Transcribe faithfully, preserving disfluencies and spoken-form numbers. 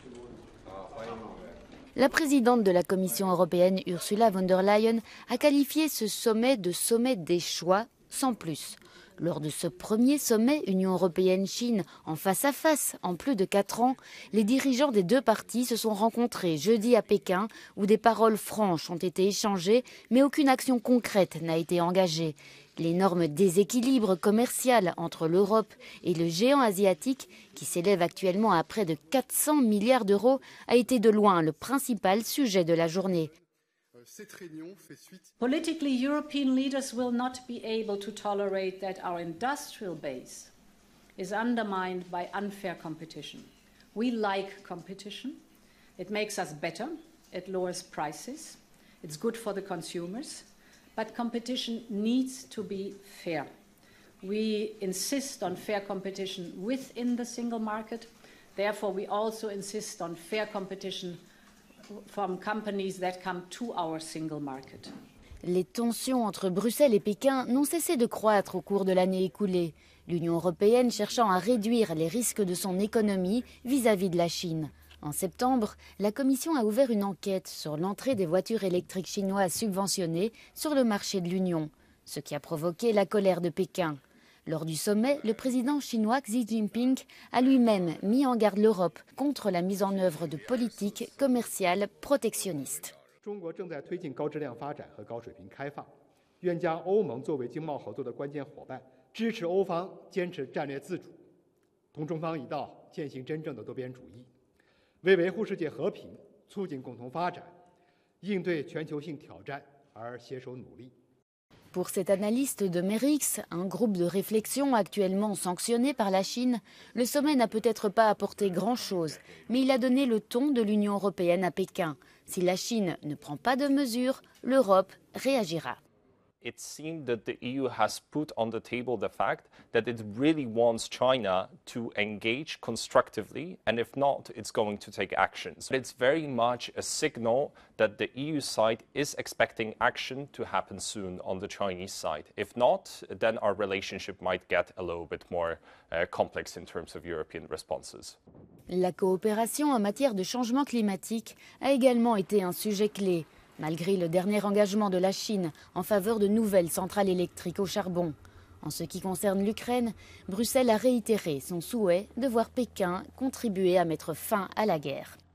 La présidente de la Commission européenne, Ursula von der Leyen, a qualifié ce sommet de sommet des choix, sans plus. Lors de ce premier sommet Union européenne-Chine en face à face en plus de quatre ans, les dirigeants des deux parties se sont rencontrés jeudi à Pékin où des paroles franches ont été échangées mais aucune action concrète n'a été engagée. L'énorme déséquilibre commercial entre l'Europe et le géant asiatique, qui s'élève actuellement à près de quatre cents milliards d'euros, a été de loin le principal sujet de la journée. Politically, European leaders will not be able to tolerate that our industrial base is undermined by unfair competition. We like competition. It makes us better. It lowers prices. It's good for the consumers. But competition needs to be fair. We insist on fair competition within the single market. Therefore, we also insist on fair competition from companies that come to our single market. Les tensions entre Bruxelles et Pékin n'ont cessé de croître au cours de l'année écoulée, l'Union européenne cherchant à réduire les risques de son économie vis-à-vis de la Chine. En septembre, la Commission a ouvert une enquête sur l'entrée des voitures électriques chinoises subventionnées sur le marché de l'Union, ce qui a provoqué la colère de Pékin. Lors du sommet, le président chinois Xi Jinping a lui-même mis en garde l'Europe contre la mise en œuvre de politiques commerciales protectionnistes. Pour cet analyste de Merix, un groupe de réflexion actuellement sanctionné par la Chine, le sommet n'a peut-être pas apporté grand-chose, mais il a donné le ton de l'Union européenne à Pékin. Si la Chine ne prend pas de mesures, l'Europe réagira. It seemed that the E U has put on the table the fact that it really wants China to engage constructively, and if not, it's going to take actions. It's very much a signal that the E U side is expecting action to happen soon on the Chinese side. If not, then our relationship might get a little bit more uh, complex in terms of European responses. La coopération en matière de changement climatique a également été un sujet clé, malgré le dernier engagement de la Chine en faveur de nouvelles centrales électriques au charbon. En ce qui concerne l'Ukraine, Bruxelles a réitéré son souhait de voir Pékin contribuer à mettre fin à la guerre.